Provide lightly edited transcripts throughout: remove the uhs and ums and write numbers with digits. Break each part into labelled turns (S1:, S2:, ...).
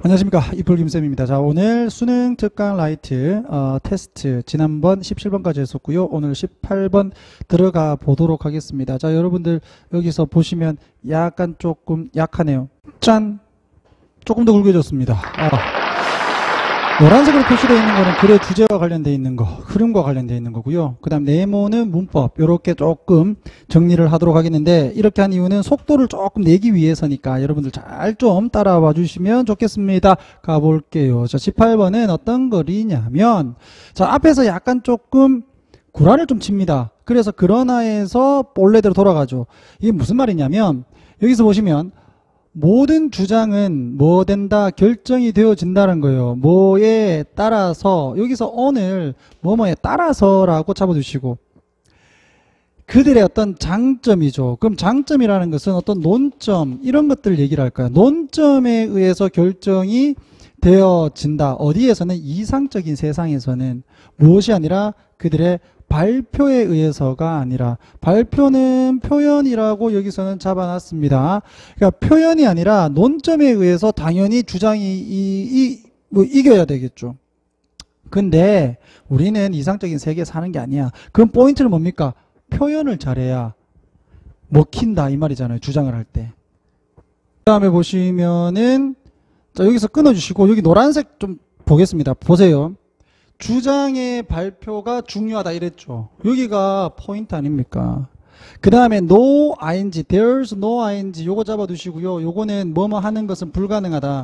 S1: 안녕하십니까, 이풀김쌤입니다. 자, 오늘 수능 특강 라이트 테스트 지난번 17번까지 했었고요. 오늘 18번 들어가 보도록 하겠습니다. 자, 여러분들 여기서 보시면 약간 조금 약하네요. 짠! 조금 더 굵어졌습니다. 노란색으로 표시되어 있는 거는 글의 주제와 관련되어 있는 거, 흐름과 관련되어 있는 거고요. 그 다음 네모는 문법, 이렇게 조금 정리를 하도록 하겠는데, 이렇게 한 이유는 속도를 조금 내기 위해서니까 여러분들 잘 좀 따라와 주시면 좋겠습니다. 가볼게요. 자, 18번은 어떤 글이냐면, 자, 앞에서 약간 조금 구라를 좀 칩니다. 그래서 그러나에서 본래대로 돌아가죠. 이게 무슨 말이냐면, 여기서 보시면 모든 주장은 뭐 된다 결정이 되어진다는 거예요. 뭐에 따라서, 여기서 오늘 뭐뭐에 따라서라고 잡아주시고, 그들의 어떤 장점이죠. 그럼 장점이라는 것은 어떤 논점, 이런 것들 얘기를 할까요? 논점에 의해서 결정이 되어진다. 어디에서는? 이상적인 세상에서는. 무엇이 아니라 그들의 발표에 의해서가 아니라, 발표는 표현이라고 여기서는 잡아놨습니다. 그러니까 표현이 아니라 논점에 의해서 당연히 주장이 이겨야 되겠죠. 근데 우리는 이상적인 세계에 사는 게 아니야. 그럼 포인트는 뭡니까? 표현을 잘해야 먹힌다 이 말이잖아요. 주장을 할 때. 그 다음에 보시면은, 자, 여기서 끊어주시고 여기 노란색 좀 보겠습니다. 보세요. 주장의 발표가 중요하다 이랬죠. 여기가 포인트 아닙니까? 그 다음에 no ing, there's no ing 요거 잡아두시고요. 요거는 뭐뭐 하는 것은 불가능하다.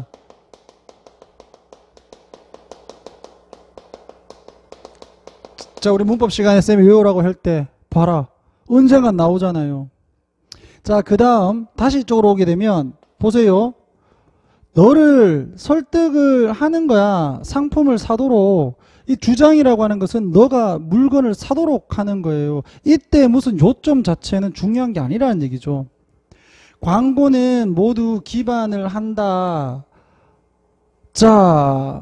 S1: 자, 우리 문법 시간에 쌤이 외우라고 할 때 봐라, 언젠간 나오잖아요. 자, 그 다음 다시 이쪽으로 오게 되면 보세요. 너를 설득을 하는 거야. 상품을 사도록. 이 주장이라고 하는 것은 너가 물건을 사도록 하는 거예요. 이때 무슨 요점 자체는 중요한 게 아니라는 얘기죠. 광고는 모두 기반을 한다. 자,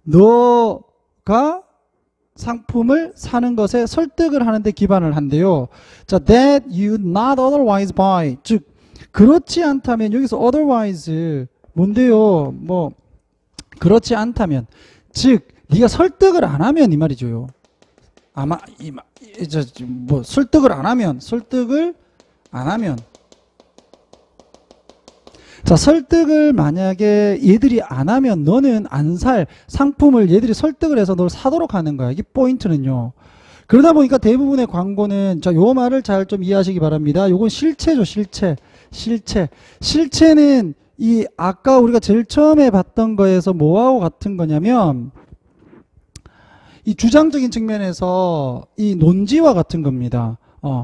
S1: 너가 상품을 사는 것에 설득을 하는데 기반을 한대요. 자, that you not otherwise buy. 즉, 그렇지 않다면, 여기서 otherwise 뭔데요? 뭐 그렇지 않다면, 즉 네가 설득을 안 하면 이 말이죠. 아마 뭐 설득을 안 하면, 자, 설득을 만약에 얘들이 안 하면 너는 안 살 상품을 얘들이 설득을 해서 널 사도록 하는 거야. 이게 포인트는요. 그러다 보니까 대부분의 광고는, 자, 요 말을 잘 좀 이해하시기 바랍니다. 요건 실체죠. 실체는 이 아까 우리가 제일 처음에 봤던 거에서 뭐하고 같은 거냐면, 이 주장적인 측면에서 이 논지와 같은 겁니다.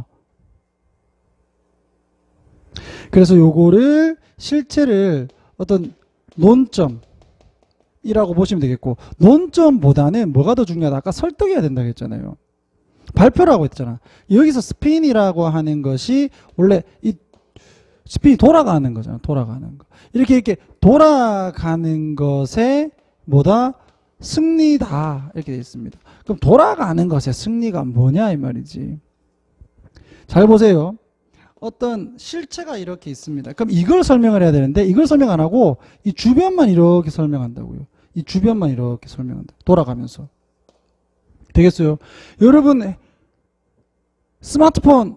S1: 그래서 요거를 실체를 어떤 논점이라고 보시면 되겠고, 논점보다는 뭐가 더 중요하다? 아까 설득해야 된다고 했잖아요. 발표라고 했잖아. 여기서 스핀이라고 하는 것이 원래 이 스핀이 돌아가는 거잖아. 돌아가는 거. 이렇게 돌아가는 것에 뭐다? 승리다. 이렇게 되어 있습니다. 그럼 돌아가는 것의 승리가 뭐냐 이 말이지. 잘 보세요. 어떤 실체가 이렇게 있습니다. 그럼 이걸 설명을 해야 되는데, 이걸 설명 안 하고 이 주변만 이렇게 설명한다고요. 이 주변만 이렇게 설명한다. 돌아가면서. 되겠어요? 여러분 스마트폰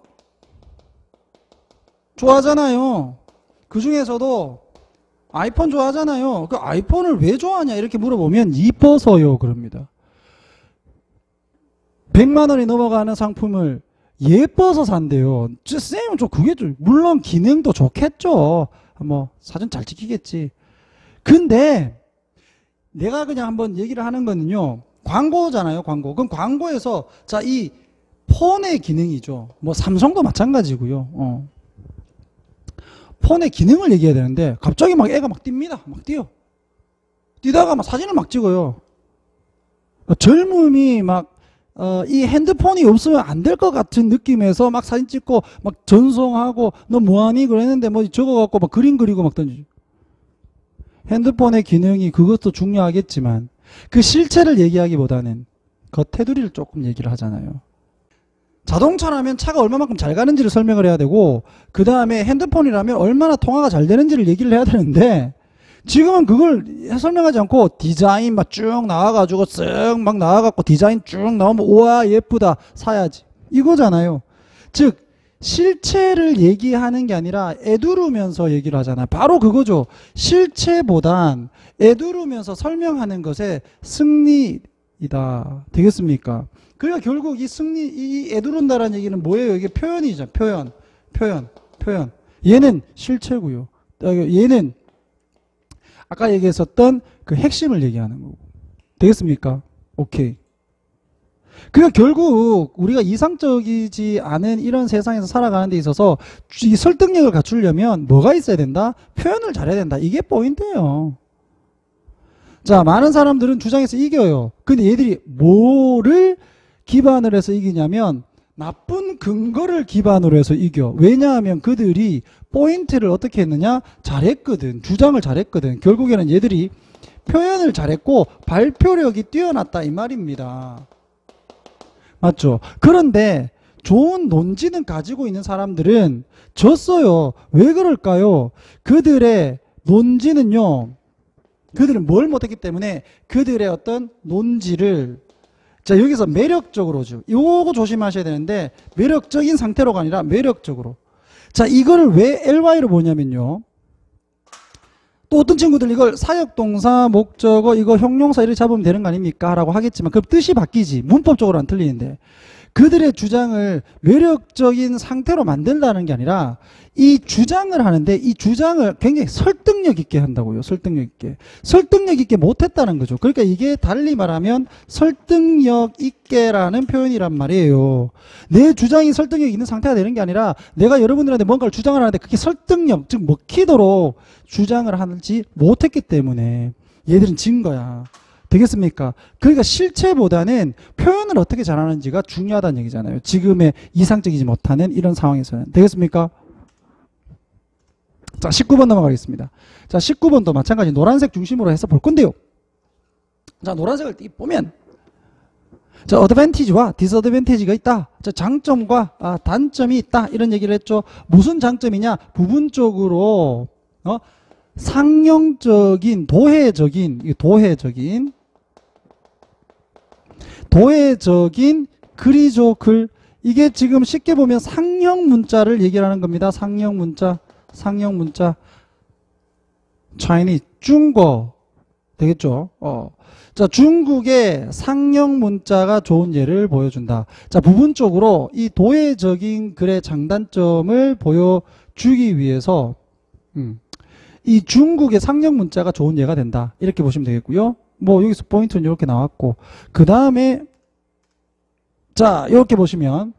S1: 좋아하잖아요. 그 중에서도 아이폰 좋아하잖아요. 그 아이폰을 왜 좋아하냐 이렇게 물어보면 이뻐서요 그럽니다. 100만 원이 넘어가는 상품을 예뻐서 산대요. 쌤은 그게 좀, 물론 기능도 좋겠죠. 뭐 사진 잘 찍히겠지. 근데 내가 그냥 한번 얘기를 하는 거는요, 광고잖아요. 광고. 그럼 광고에서, 자, 이 폰의 기능이죠. 뭐 삼성도 마찬가지고요. 폰의 기능을 얘기해야 되는데 갑자기 막 애가 막 뜁니다. 막 뛰어. 뛰다가 막 사진을 막 찍어요. 젊음이 막 이 핸드폰이 없으면 안 될 것 같은 느낌에서 막 사진 찍고 막 전송하고, 너 뭐하니? 그랬는데 뭐 적어갖고 막 그림 그리고 막 던지죠. 핸드폰의 기능이 그것도 중요하겠지만 그 실체를 얘기하기보다는 겉테두리를 조금 얘기를 하잖아요. 자동차라면 차가 얼마만큼 잘 가는지를 설명을 해야 되고, 그 다음에 핸드폰이라면 얼마나 통화가 잘 되는지를 얘기를 해야 되는데, 지금은 그걸 설명하지 않고 디자인 막 쭉 나와가지고 쓱 막 나와갖고 디자인 쭉 나오면 우와 예쁘다 사야지 이거잖아요. 즉 실체를 얘기하는 게 아니라 애두르면서 얘기를 하잖아요. 바로 그거죠. 실체보단 애두르면서 설명하는 것에 승리이다. 되겠습니까? 그러니까 결국 이 애두른다라는 얘기는 뭐예요? 이게 표현이죠. 표현. 얘는 실체고요. 얘는 아까 얘기했었던 그 핵심을 얘기하는 거고. 되겠습니까? 오케이. 그러니까 결국 우리가 이상적이지 않은 이런 세상에서 살아가는 데 있어서 이 설득력을 갖추려면 뭐가 있어야 된다? 표현을 잘해야 된다. 이게 포인트예요. 자, 많은 사람들은 주장해서 이겨요. 근데 얘들이 뭐를 기반으로 해서 이기냐면 나쁜 근거를 기반으로 해서 이겨. 왜냐하면 그들이 포인트를 어떻게 했느냐? 잘했거든. 주장을 잘했거든. 결국에는 얘들이 표현을 잘했고 발표력이 뛰어났다 이 말입니다. 맞죠? 그런데 좋은 논지는 가지고 있는 사람들은 졌어요. 왜 그럴까요? 그들의 논지는요. 그들은 뭘 못했기 때문에 그들의 어떤 논지를 자 여기서 매력적으로죠. 요거 조심하셔야 되는데 매력적인 상태로가 아니라 매력적으로. 자 이거를 왜 LY로 보냐면요. 또 어떤 친구들 이걸 사역동사, 목적어, 이거 형용사 이렇게 잡으면 되는 거 아닙니까? 라고 하겠지만 그 뜻이 바뀌지. 문법적으로 안 틀리는데. 그들의 주장을 매력적인 상태로 만들다는 게 아니라 이 주장을 하는데 이 주장을 굉장히 설득력 있게 한다고요. 설득력 있게. 설득력 있게 못했다는 거죠. 그러니까 이게 달리 말하면 설득력 있게라는 표현이란 말이에요. 내 주장이 설득력 있는 상태가 되는 게 아니라 내가 여러분들한테 뭔가를 주장을 하는데 그게 설득력, 즉 먹히도록 주장을 하지 못했기 때문에 얘들은 진 거야. 되겠습니까? 그러니까 실체보다는 표현을 어떻게 잘하는지가 중요하다는 얘기잖아요. 지금의 이상적이지 못하는 이런 상황에서는. 되겠습니까? 자, 19번 넘어가겠습니다. 자, 19번도 마찬가지 노란색 중심으로 해서 볼 건데요. 자, 노란색을 보면 자, 어드밴티지와 디스어드밴티지가 있다. 자, 장점과 단점이 있다. 이런 얘기를 했죠. 무슨 장점이냐? 부분적으로 상용적인 도회적인 글이죠. 글. 이게 지금 쉽게 보면 상형 문자를 얘기하는 겁니다. 상형 문자. Chinese, 중국어 되겠죠. 자, 중국의 상형 문자가 좋은 예를 보여준다. 자, 부분적으로 이 도회적인 글의 장단점을 보여주기 위해서 이 중국의 상형 문자가 좋은 예가 된다. 이렇게 보시면 되겠고요. 뭐 여기서 포인트는 이렇게 나왔고 그 다음에 자 이렇게 보시면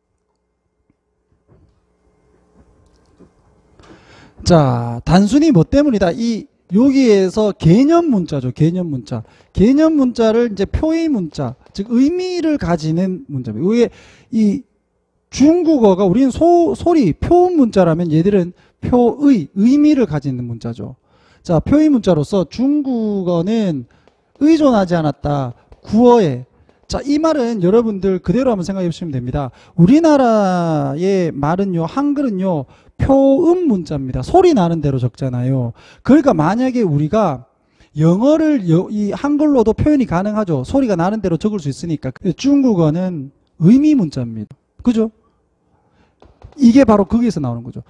S1: 자 단순히 뭐 때문이다. 이 여기에서 개념 문자죠. 개념 문자를 이제 표의 문자, 즉 의미를 가지는 문자입니다. 이게 이 중국어가 우리는 소리 표음 문자라면 얘들은 표의 의미를 가지는 문자죠. 자, 표의 문자로서 중국어는 의존하지 않았다. 구어에. 자, 이 말은 여러분들 그대로 한번 생각해 보시면 됩니다. 우리나라의 말은요, 한글은요, 표음 문자입니다. 소리 나는 대로 적잖아요. 그러니까 만약에 우리가 영어를 이 한글로도 표현이 가능하죠. 소리가 나는 대로 적을 수 있으니까. 중국어는 의미 문자입니다. 그죠? 이게 바로 거기에서 나오는 거죠.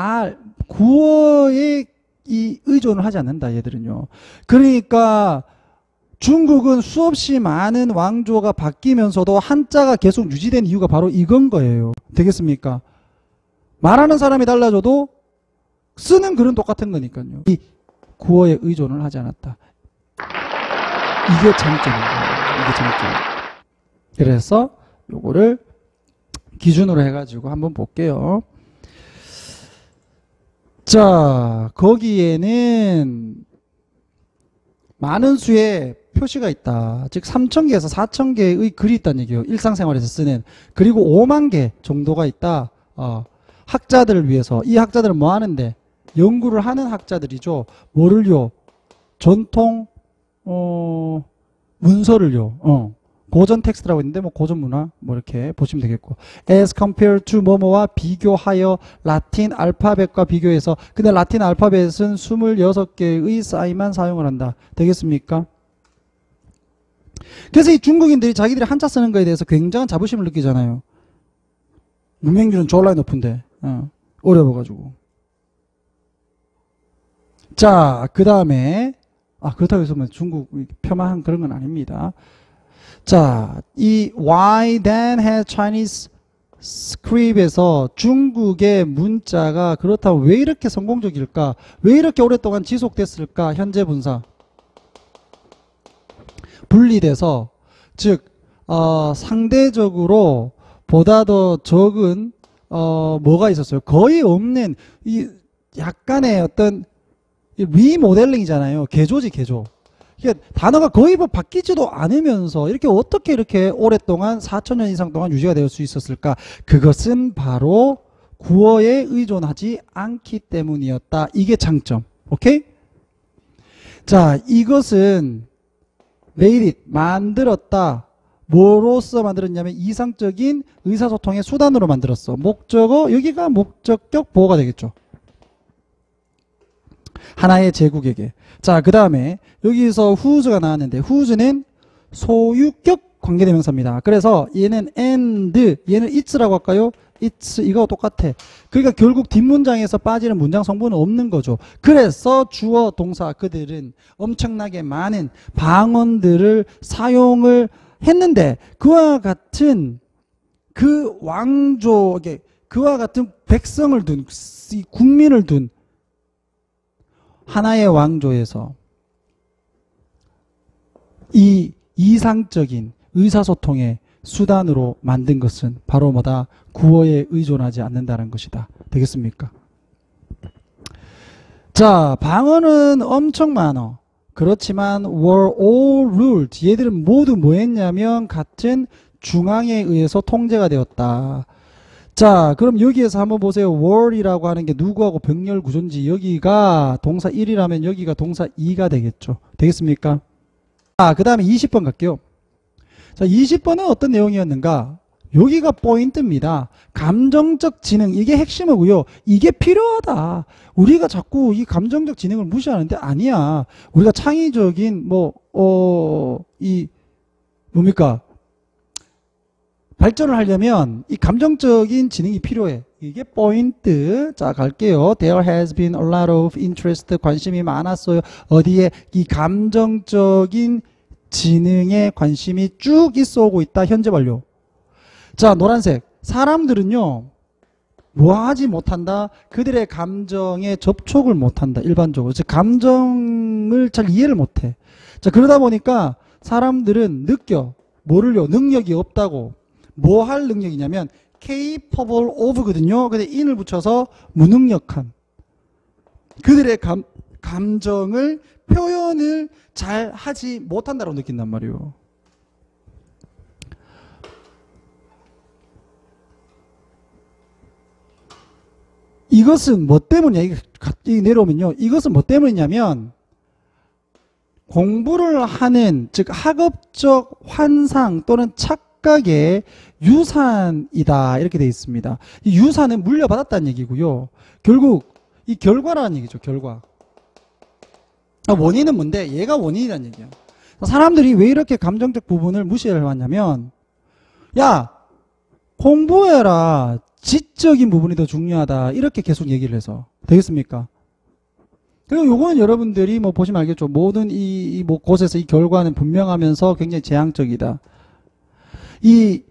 S1: 구어에 이 의존을 하지 않는다, 얘들은요. 그러니까 중국은 수없이 많은 왕조가 바뀌면서도 한자가 계속 유지된 이유가 바로 이건 거예요. 되겠습니까? 말하는 사람이 달라져도 쓰는 글은 똑같은 거니까요. 이 구어에 의존을 하지 않았다. 이게 장점입니다. 이게 장점. 그래서 요거를 기준으로 해가지고 한번 볼게요. 자, 거기에는 많은 수의 표시가 있다. 즉 3,000개에서 4,000개의 글이 있다는 얘기예요. 일상생활에서 쓰는. 그리고 5만 개 정도가 있다. 학자들을 위해서. 이 학자들은 뭐 하는데? 연구를 하는 학자들이죠. 뭐를요? 전통 문서를요. 고전 텍스트라고 있는데 뭐 고전 문화 뭐 이렇게 보시면 되겠고 as compared to 뭐뭐와 비교하여 라틴 알파벳과 비교해서 근데 라틴 알파벳은 26개의 사인만 사용을 한다. 되겠습니까? 그래서 이 중국인들이 자기들이 한자 쓰는 거에 대해서 굉장한 자부심을 느끼잖아요. 문맹률은 졸라 높은데 어려워가지고. 자, 그 다음에 그렇다고 해서 뭐 중국 폄하한 그런 건 아닙니다. 자, 이 Why then has Chinese script에서 중국의 문자가 그렇다고 왜 이렇게 성공적일까? 왜 이렇게 오랫동안 지속됐을까? 현재 분사 분리돼서 즉 상대적으로 보다 더 적은 뭐가 있었어요? 거의 없는 이 약간의 어떤 리모델링이잖아요. 개조지 개조. 단어가 거의 뭐 바뀌지도 않으면서 어떻게 이렇게 오랫동안 4,000년 이상 동안 유지가 될 수 있었을까? 그것은 바로 구어에 의존하지 않기 때문이었다. 이게 장점. 오케이? 자, 이것은 made it, 만들었다. 뭐로서 만들었냐면 이상적인 의사소통의 수단으로 만들었어. 목적어, 여기가 목적격 보호가 되겠죠. 하나의 제국에게. 자, 그 다음에 여기서 whose가 나왔는데 whose는 소유격 관계대명사입니다. 그래서 얘는 and, 얘는 it's라고 할까요? it's 이거 똑같아. 그러니까 결국 뒷문장에서 빠지는 문장 성분은 없는 거죠. 그래서 주어 동사 그들은 엄청나게 많은 방언들을 사용을 했는데 그와 같은 그 왕족에 그와 같은 백성을 둔 국민을 둔 하나의 왕조에서 이 이상적인 의사소통의 수단으로 만든 것은 바로 뭐다? 구어에 의존하지 않는다는 것이다. 되겠습니까? 자, 방언은 엄청 많어. 그렇지만 were all ruled. 얘들은 모두 뭐 했냐면 같은 중앙에 의해서 통제가 되었다. 자, 그럼 여기에서 한번 보세요. were이라고 하는 게 누구하고 병렬 구조인지 여기가 동사 1이라면 여기가 동사 2가 되겠죠. 되겠습니까? 그 다음에 20번 갈게요. 자, 20번은 어떤 내용이었는가? 여기가 포인트입니다. 감정적 지능, 이게 핵심이고요. 이게 필요하다. 우리가 자꾸 이 감정적 지능을 무시하는데 아니야. 우리가 창의적인 뭡니까? 발전을 하려면 이 감정적인 지능이 필요해. 이게 포인트. 자, 갈게요. There has been a lot of interest. 관심이 많았어요. 어디에? 이 감정적인 지능에 관심이 쭉 있어 오고 있다. 현재 완료. 자, 노란색. 사람들은요, 뭐 하지 못한다? 그들의 감정에 접촉을 못한다. 일반적으로. 즉, 감정을 잘 이해를 못해. 자, 그러다 보니까 사람들은 느껴. 뭐를요? 능력이 없다고. 뭐 할 능력이냐면, capable of 거든요. 근데 in을 붙여서 무능력한. 그들의 감정을 표현을 잘 하지 못한다고 느낀단 말이에요. 이것은 뭐 때문이냐? 이게 내려오면요. 이것은 뭐 때문이냐면 공부를 하는, 즉 학업적 환상 또는 착각의 유산이다. 이렇게 되어 있습니다. 이 유산은 물려받았다는 얘기고요. 결국 이 결과라는 얘기죠. 결과. 원인은 뭔데? 얘가 원인이라는 얘기야. 사람들이 왜 이렇게 감정적 부분을 무시를 해왔냐면, 야, 공부해라. 지적인 부분이 더 중요하다. 이렇게 계속 얘기를 해서. 되겠습니까? 그리고 요거는 여러분들이 뭐 보시면 알겠죠. 모든 뭐 곳에서 이 결과는 분명하면서 굉장히 재앙적이다. 이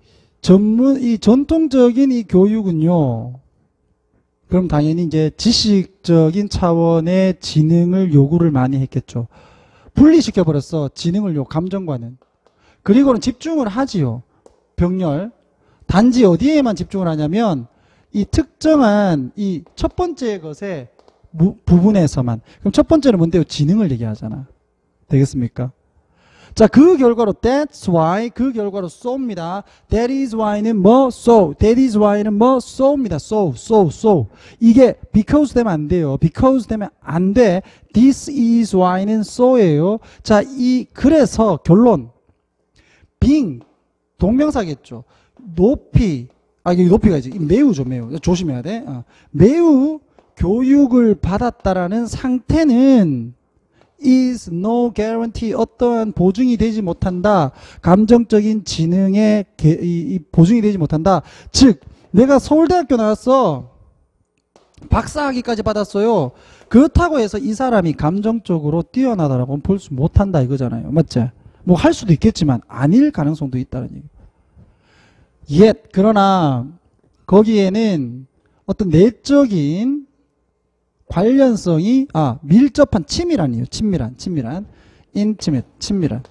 S1: 전통적인 이 교육은요. 그럼 당연히 이제 지식적인 차원의 지능을 요구를 많이 했겠죠. 분리시켜버렸어. 지능을요. 감정과는. 그리고는 집중을 하지요. 병렬. 단지 어디에만 집중을 하냐면 이 특정한 이 첫 번째 것의 부분에서만. 그럼 첫 번째는 뭔데요? 지능을 얘기하잖아. 되겠습니까? 자, 그 결과로 that's why, 그 결과로 so입니다. that is why는 뭐 so, that is why는 뭐 so입니다. so. 이게 because 되면 안 돼요. because 되면 안 돼. this is why는 so예요. 자, 그래서 결론 being 동명사겠죠. 높이, 이게 높이가 이제 매우죠, 매우. 조심해야 돼. 매우 교육을 받았다라는 상태는 is no guarantee, 어떠한 보증이 되지 못한다. 감정적인 지능에 이 보증이 되지 못한다. 즉, 내가 서울대학교 나왔어. 박사학위까지 받았어요. 그렇다고 해서 이 사람이 감정적으로 뛰어나다라고는 볼 수 못한다 이거잖아요. 맞지? 뭐 할 수도 있겠지만 아닐 가능성도 있다는 얘기. 그러나 거기에는 어떤 내적인 관련성이 밀접한 친밀한이에요. 친밀한 intimate, 친밀한.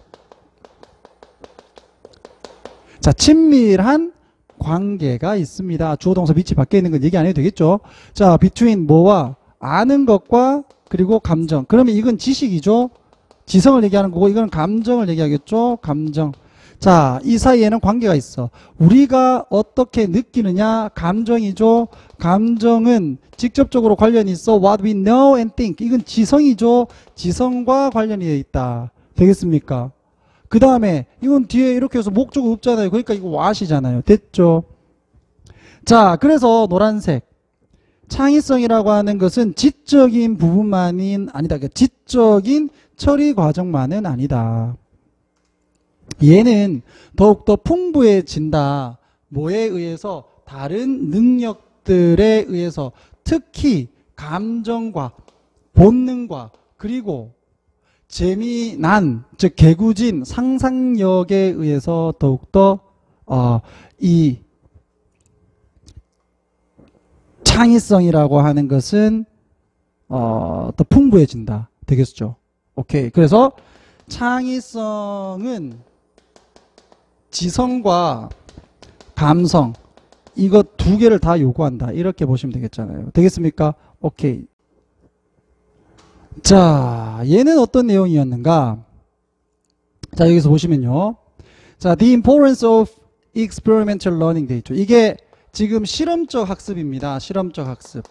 S1: 자, 친밀한 관계가 있습니다. 주어 동사 밑이 밖에 있는 건 얘기 안 해도 되겠죠. 자, between 뭐와 아는 것과 그리고 감정. 그러면 이건 지식이죠. 지성을 얘기하는 거고 이건 감정을 얘기하겠죠. 감정. 자, 이 사이에는 관계가 있어. 우리가 어떻게 느끼느냐 감정이죠. 감정은 직접적으로 관련이 있어. What we know and think. 이건 지성이죠. 지성과 관련이 되어 있다. 되겠습니까? 그 다음에 이건 뒤에 이렇게 해서 목적어 없잖아요. 그러니까 이거 what이잖아요. 됐죠? 자, 그래서 노란색. 창의성이라고 하는 것은 지적인 부분만이 아니다. 그러니까 지적인 처리 과정만은 아니다. 얘는 더욱더 풍부해진다. 뭐에 의해서? 다른 능력들에 의해서. 특히 감정과 본능과 그리고 재미난, 즉 개구진 상상력에 의해서 더욱더 이 창의성이라고 하는 것은 더 풍부해진다. 되겠죠? 오케이. 그래서 창의성은 지성과 감성 이거 두 개를 다 요구한다. 이렇게 보시면 되겠잖아요. 되겠습니까? 오케이. 자, 얘는 어떤 내용이었는가? 자, 여기서 보시면요. 자, the importance of experimental learning 돼 있죠. 이게 지금 실험적 학습입니다. 실험적 학습.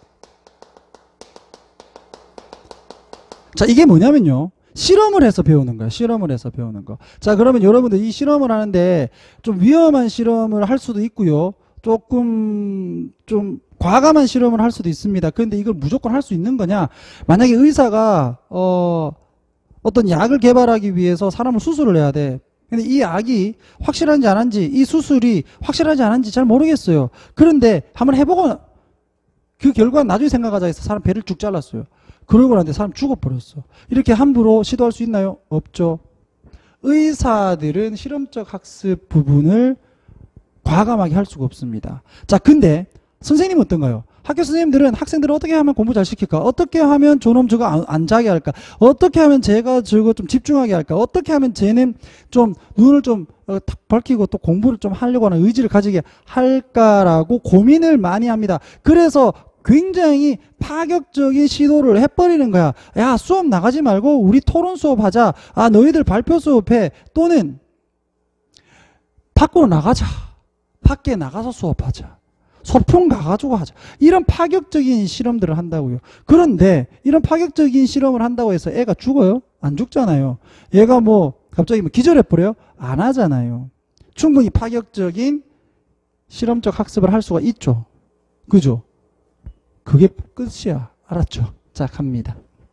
S1: 자, 이게 뭐냐면요. 실험을 해서 배우는 거야. 실험을 해서 배우는 거. 자, 그러면 여러분들 이 실험을 하는데 좀 위험한 실험을 할 수도 있고요. 조금 좀 과감한 실험을 할 수도 있습니다. 그런데 이걸 무조건 할 수 있는 거냐? 만약에 의사가 어떤 약을 개발하기 위해서 사람을 수술을 해야 돼. 근데 이 약이 확실한지 안 한지, 이 수술이 확실하지 않은지 잘 모르겠어요. 그런데 한번 해보고 그 결과 나중에 생각하자 해서 사람 배를 쭉 잘랐어요. 그러고 나는데 사람 죽어버렸어. 이렇게 함부로 시도할 수 있나요? 없죠. 의사들은 실험적 학습 부분을 과감하게 할 수가 없습니다. 자, 근데 선생님은 어떤가요? 학교 선생님들은 학생들을 어떻게 하면 공부 잘 시킬까? 어떻게 하면 저놈 저거 안 자게 할까? 어떻게 하면 제가 저거 좀 집중하게 할까? 어떻게 하면 쟤는 좀 눈을 좀 탁 밝히고 또 공부를 좀 하려고 하는 의지를 가지게 할까라고 고민을 많이 합니다. 그래서 굉장히 파격적인 시도를 해버리는 거야. 야, 수업 나가지 말고 우리 토론 수업 하자. 너희들 발표 수업해. 또는 밖으로 나가자. 밖에 나가서 수업하자. 소풍 가가지고 하자. 이런 파격적인 실험들을 한다고요. 그런데 이런 파격적인 실험을 한다고 해서 애가 죽어요? 안 죽잖아요. 얘가 뭐 갑자기 기절해버려요? 안 하잖아요. 충분히 파격적인 실험적 학습을 할 수가 있죠. 그죠? 그게 끝이야. 알았죠? 자, 갑니다.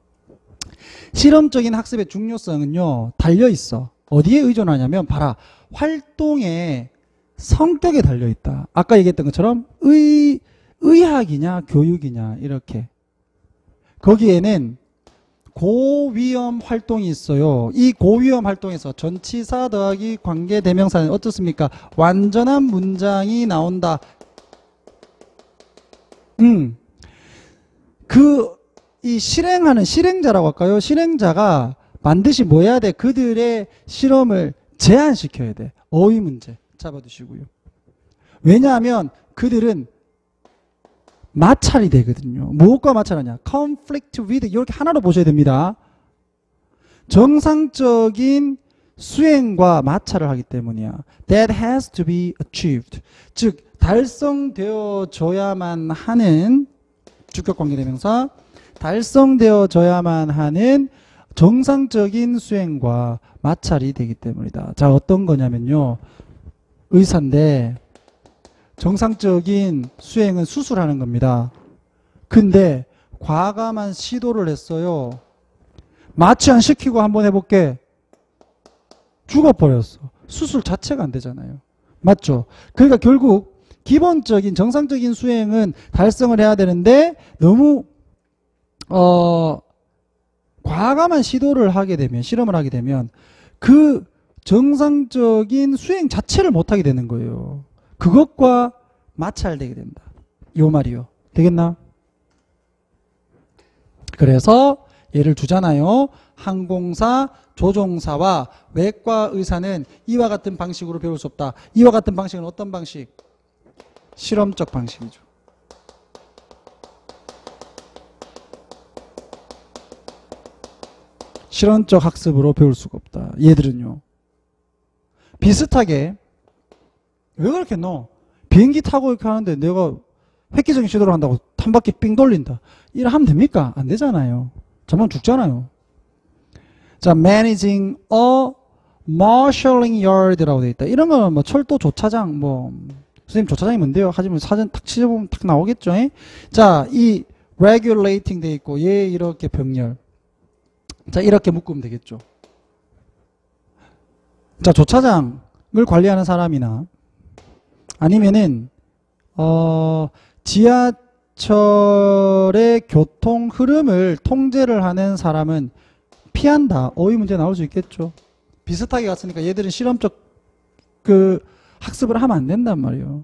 S1: 실험적인 학습의 중요성은요, 달려있어. 어디에 의존하냐면, 봐라. 활동의 성격에 달려있다. 아까 얘기했던 것처럼 의학이냐 교육이냐 이렇게. 거기에는 고위험 활동이 있어요. 이 고위험 활동에서 전치사 더하기 관계대명사는 어떻습니까? 완전한 문장이 나온다. 이 실행하는 실행자라고 할까요? 실행자가 반드시 뭐 해야 돼? 그들의 실험을 제한시켜야 돼. 어휘 문제 잡아두시고요. 왜냐하면 그들은 마찰이 되거든요. 무엇과 마찰하냐? conflict with 이렇게 하나로 보셔야 됩니다. 정상적인 수행과 마찰을 하기 때문이야. That has to be achieved. 즉 달성되어져야만 하는 주격관계대명사 달성되어져야만 하는 정상적인 수행과 마찰이 되기 때문이다. 자, 어떤 거냐면요. 의사인데 정상적인 수행은 수술하는 겁니다. 근데 과감한 시도를 했어요. 마취 안 시키고 한번 해볼게. 죽어버렸어. 수술 자체가 안 되잖아요. 맞죠? 그러니까 결국 기본적인 정상적인 수행은 달성을 해야 되는데 너무 과감한 시도를 하게 되면, 실험을 하게 되면 그 정상적인 수행 자체를 못하게 되는 거예요. 그것과 마찰되게 된다. 요 말이요. 되겠나? 그래서 예를 두잖아요. 항공사, 조종사와 외과 의사는 이와 같은 방식으로 배울 수 없다. 이와 같은 방식은 어떤 방식? 실험적 방식이죠. 실험적 학습으로 배울 수가 없다. 얘들은요. 비슷하게 왜 그렇게 너 비행기 타고 이렇게 하는데 내가 획기적인 시도를 한다고 한 바퀴 삥 돌린다. 이래 하면 됩니까? 안 되잖아요. 저만 죽잖아요. 자, managing a marshalling yard라고 되어 있다. 이런 거는 뭐 철도 조차장, 뭐 선생님 조차장이 뭔데요? 하지만 사전 탁 치셔보면 탁 나오겠죠. 자, 이 regulating 돼 있고 얘 이렇게 병렬. 자, 이렇게 묶으면 되겠죠. 자, 조차장을 관리하는 사람이나 아니면은 지하철의 교통 흐름을 통제를 하는 사람은 피한다. 어휘 문제 나올 수 있겠죠. 비슷하게 갔으니까 얘들은 실험적 그 학습을 하면 안 된단 말이에요.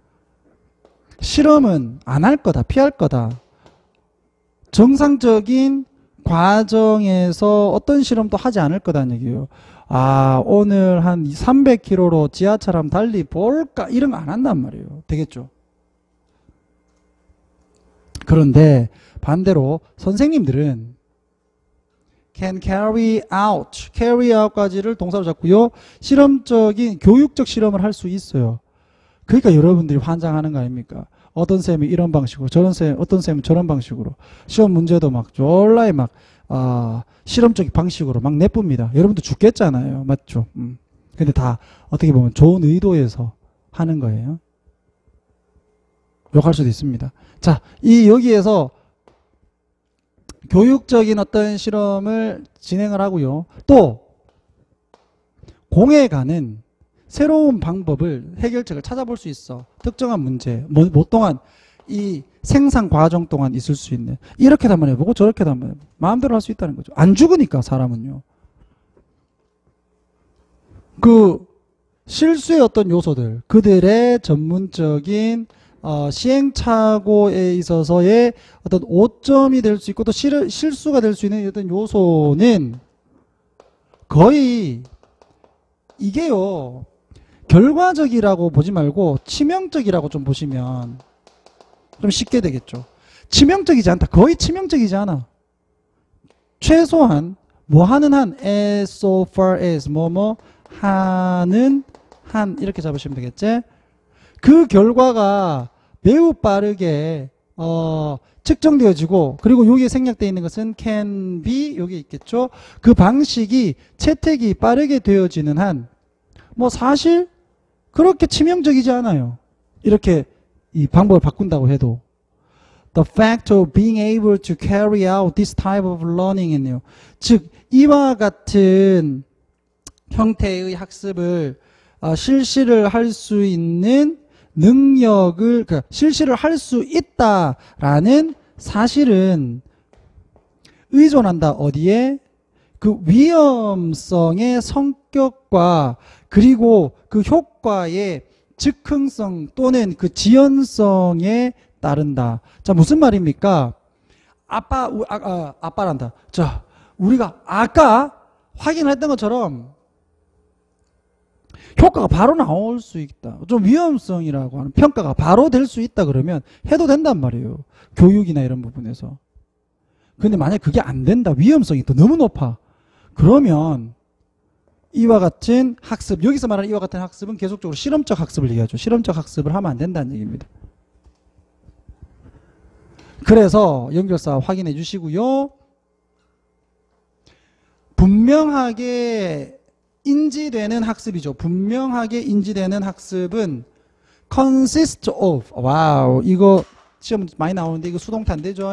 S1: 실험은 안 할 거다. 피할 거다. 정상적인 과정에서 어떤 실험도 하지 않을 거다는 얘기예요. 아, 오늘 한 300km로 지하철 한번 달리 볼까? 이런 거 안 한단 말이에요. 되겠죠? 그런데 반대로 선생님들은 can carry out까지를 동사로 잡고요. 실험적인 교육적 실험을 할 수 있어요. 그러니까 여러분들이 환장하는 거 아닙니까? 어떤 쌤이 이런 방식으로, 어떤 쌤은 저런 방식으로 시험 문제도 막 졸라에 막 실험적인 방식으로 막 내쁩니다. 여러분도 죽겠잖아요. 맞죠? 근데 다 어떻게 보면 좋은 의도에서 하는 거예요. 욕할 수도 있습니다. 자, 여기에서 교육적인 어떤 실험을 진행을 하고요. 또 공해가는 새로운 방법을, 해결책을 찾아볼 수 있어. 특정한 문제, 뭐 동안 이 생산 과정 동안 있을 수 있는, 이렇게도 한번 해보고 저렇게도 한번 해보고 마음대로 할 수 있다는 거죠. 안 죽으니까 사람은요. 그 실수의 어떤 요소들, 그들의 전문적인 시행착오에 있어서의 어떤 오점이 될 수 있고 또 실수가 될 수 있는 어떤 요소는 거의 이게요, 결과적이라고 보지 말고 치명적이라고 좀 보시면 좀 쉽게 되겠죠. 치명적이지 않다. 거의 치명적이지 않아. 최소한 뭐 하는 한 as so far as 뭐뭐 하는 한 이렇게 잡으시면 되겠지. 그 결과가 매우 빠르게 측정되어지고, 그리고 여기에 생략되어 있는 것은 can be, 여기 있겠죠. 그 방식이 채택이 빠르게 되어지는 한 뭐 사실 그렇게 치명적이지 않아요. 이렇게 이 방법을 바꾼다고 해도. The fact of being able to carry out this type of learning 있네요. 즉 이와 같은 형태의 학습을 실시를 할 수 있는 능력을, 그러니까 실시를 할 수 있다라는 사실은 의존한다. 어디에? 그 위험성의 성격과 그리고 그 효과의 즉흥성 또는 그 지연성에 따른다. 자, 무슨 말입니까? 아빠란다. 자, 우리가 아까 확인했던 것처럼 효과가 바로 나올 수 있다. 좀 위험성이라고 하는 평가가 바로 될 수 있다 그러면 해도 된단 말이에요. 교육이나 이런 부분에서. 근데 만약 그게 안 된다. 위험성이 또 너무 높아. 그러면 이와 같은 학습, 여기서 말하는 이와 같은 학습은 계속적으로 실험적 학습을 얘기하죠. 실험적 학습을 하면 안 된다는 얘기입니다. 그래서 연결사 확인해 주시고요. 분명하게 인지되는 학습이죠. 분명하게 인지되는 학습은 consist of. 와우, 이거 시험 많이 나오는데 이거 수동태 안 되죠?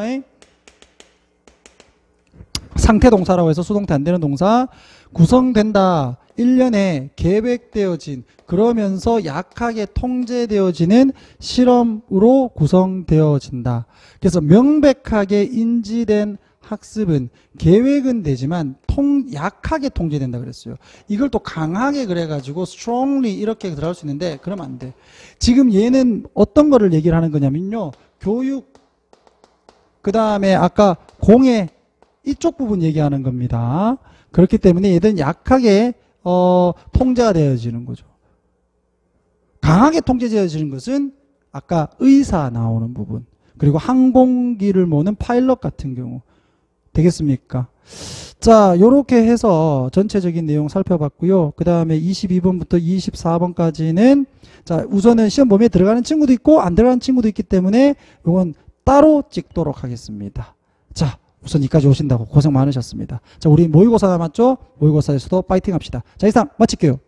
S1: 상태 동사라고 해서 수동태 안 되는 동사. 구성된다. 1년에 계획되어진, 그러면서 약하게 통제되어지는 실험으로 구성되어진다. 그래서 명백하게 인지된 학습은 계획은 되지만 약하게 통제된다 그랬어요. 이걸 또 강하게 그래가지고 strongly 이렇게 들어갈 수 있는데 그러면 안 돼. 지금 얘는 어떤 거를 얘기를 하는 거냐면요. 교육, 그 다음에 아까 공예 이쪽 부분 얘기하는 겁니다. 그렇기 때문에 얘들은 약하게 통제가 되어지는 거죠. 강하게 통제되어지는 것은 아까 의사 나오는 부분, 그리고 항공기를 모는 파일럿 같은 경우 되겠습니까? 자, 요렇게 해서 전체적인 내용 살펴봤고요. 그 다음에 22번부터 24번까지는 자, 우선은 시험 범위에 들어가는 친구도 있고 안 들어가는 친구도 있기 때문에 요건 따로 찍도록 하겠습니다. 자, 우선 여기까지 오신다고 고생 많으셨습니다. 자, 우리 모의고사 남았죠? 모의고사에서도 파이팅 합시다. 자, 이상 마칠게요.